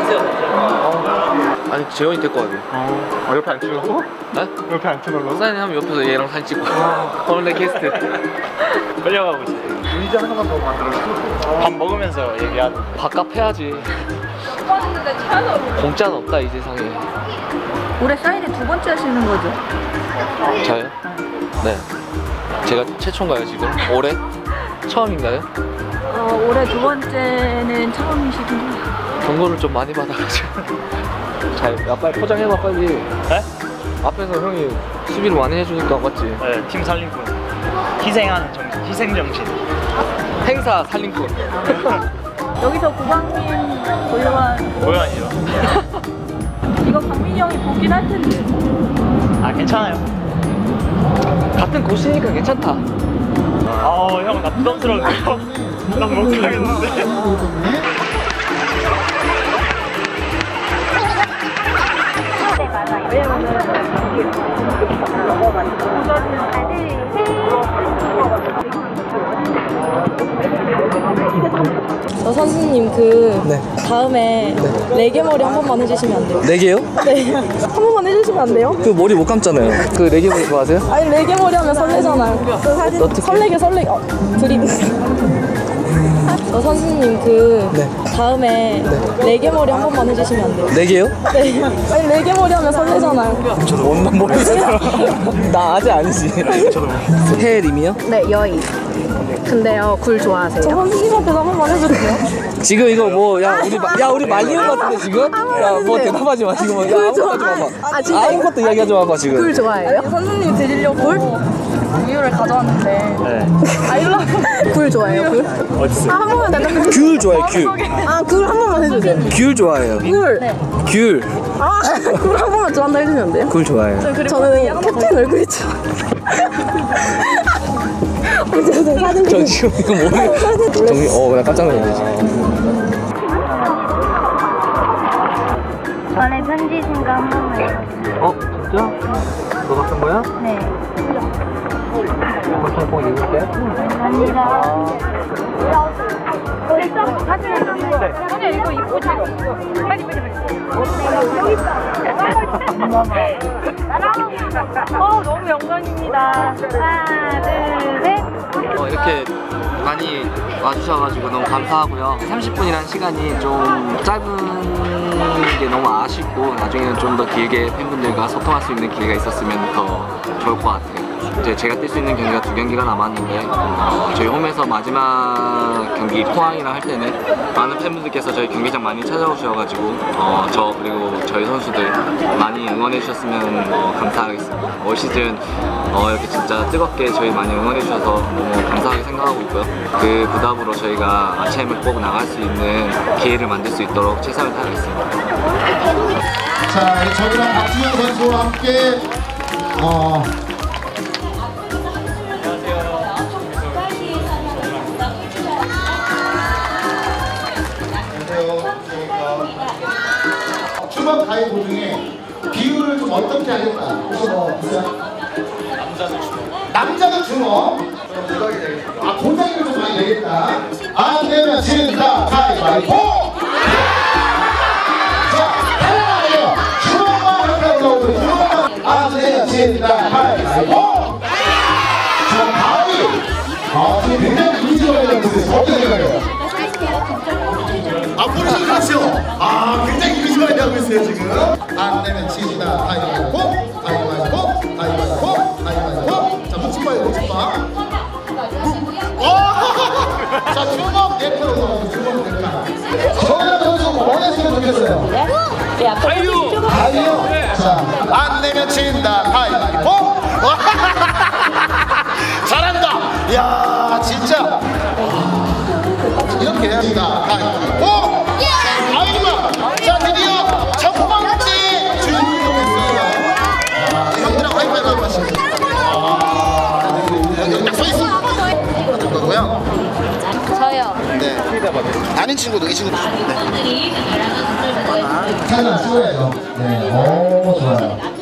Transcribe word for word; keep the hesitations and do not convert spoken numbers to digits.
아니 재원이 데리고 가게. 어, 옆에 안 치려고? 네? 옆에 안 치려고? 사인하면 옆에서 얘랑 사진 찍고. 원래 게스트. 끌려가고 있어. 의자 하나만 더 만들어줘. 밥 먹으면서 얘기하는. 밥값 해야지. 공짜는 없다 이 세상에. 올해 사인회 두 번째 하시는 거죠? 저요? 네. 제가 최초인가요 지금? 올해? 처음인가요? 어, 올해 두 번째는 처음이시군요. 경고를 좀 많이 받아가지고. 잘, 야 빨리 포장해봐 빨리. 네? 앞에서 형이 수비를 많이 해주니까 맞지? 네, 팀 살림꾼. 희생하는 정신, 희생 정신. 행사 살림꾼. 여기서 구방님 고요한 고요한이요. 이거 강민이 형이 보긴 할 텐데. 아, 괜찮아요. 같은 곳이니까 괜찮다. 아우, 형, 나 부담스러운데요? 난 못 가겠는데. 저 선수님 그 네. 다음에 네. 레게 머리 한 번만 해주시면 안 돼요? 네 개요? 네. 한 번만 해주시면 안 돼요? 그 머리 못 감잖아요. 그 네 개 머리 좋아하세요? 아니 레게 머리 하면 설레잖아요. 저 사진 어떻게? 설레게 설레게. 어, 드림. 저 선수님 그 네. 다음에 네. 레게 머리 한 번만 해주시면 안 돼요? 네 개요? 네. 아니 레게 머리 하면 설레잖아요. 저도 원만 모르겠어요. 나 아직 아니지. 해림이요? 네, 여의. 근데요, 굴 좋아하세요? 저 선수님한테 한 번만 해주세요. 지금 이거 뭐 야 우리 마, 야 우리 말리는 것 같은데 지금? 야 뭐 대답하지 마 지금. 야 아무것도 하지 마봐. 아, 진짜? 아무것도 이야기하지 마봐 지금. 굴 좋아해요? 아니, 선수님 드리려고 굴? 우유를 가져왔는데. 네. 아일러 굴 좋아해요, 굴? 어딨어? 한 번만 대답해. 귤 좋아해 귤. 아, 굴 한 번만 해주세요. 귤 좋아해요. 굴. 귤. 아, 굴 한 번만 좋아한다 해주시면 안 돼요? 굴 좋아해요. 저는 캡틴 얼굴이 좋아. 저 사진 저 지금 이거 뭐예요? 정리 어나 깜짝 놀랐네. 전에 편지 쓴 거 한 번만 해주세요. 어? 진짜? 너가 쓴 거야? 네. 한번 꼭 읽을게. 감사합니다. 사진을 찍는데. 형님 이거 이쁘지? 빨리 빨리 빨리. 어, 너무 영광입니다. 하나, 둘, 셋. 어, 이렇게 많이 와주셔가지고 너무 감사하고요. 삼십 분이라는 시간이 좀 짧은 게 너무 아쉽고 나중에는 좀 더 길게 팬분들과 소통할 수 있는 기회가 있었으면 더 좋을 것 같아요. 이제 제가 뛸 수 있는 경기가 두 경기가 남았는데 어, 저희 홈에서 마지막 경기 포항이랑 할 때는 많은 팬분들께서 저희 경기장 많이 찾아오셔가지고 어, 저 그리고 저희 선수들 많이 응원해 주셨으면 어, 감사하겠습니다. 올 시즌 어, 이렇게 진짜 뜨겁게 저희 많이 응원해 주셔서 너무 감사하게 생각하고 있고요. 그 부담으로 저희가 아치엠을 꼭 나갈 수 있는 기회를 만들 수 있도록 최선을 다하겠습니다. 자, 우리 저기랑 박지현 선수와 함께 어, 추석 가위 도중에 비율을 좀 어떻게 하겠다. 혹시 뭐 있어요? 남자는 주먹. 남자는 주먹. 아, 도장이를 좀 많이 내겠다. 안 되면 진다 가위바위보. 자, 하나예요. 주먹만 이렇게 올라오고 주먹만 안 되면 진다 가위바위보. 자, 가위. 아, 지금 굉장히 이미지가 되는 곳에서 어떻게 생각해요? 아, 보시면 그렇죠. 아, 굉장히 이미지가 하고 있어요, 지금. 안 되면 진다 가위바위보. 가위바위보. 가위바위보. 가위바위보. 자, 묵직바위 묵직바. 자, 주먹 네표로 나오고 주먹 네 표. 정답 선수 뭐 했으면 좋겠어요? 아유! 아유! 자, 안 내면 진다 가위바위보. 잘한다! 이야, 진짜! 이렇게 해야 합니다. 가위바위보! 아이고! 자, 드디어 첫 번째 주인공이 됐어요. 아, 형들하고 하이파이브 한번 하시죠. 아, 여기 서 있어. 어떤 거고요? 저요. 네. 아닌 친구도 이 친구도 네. 사진 찍어야죠. 네. 오, 좋아요.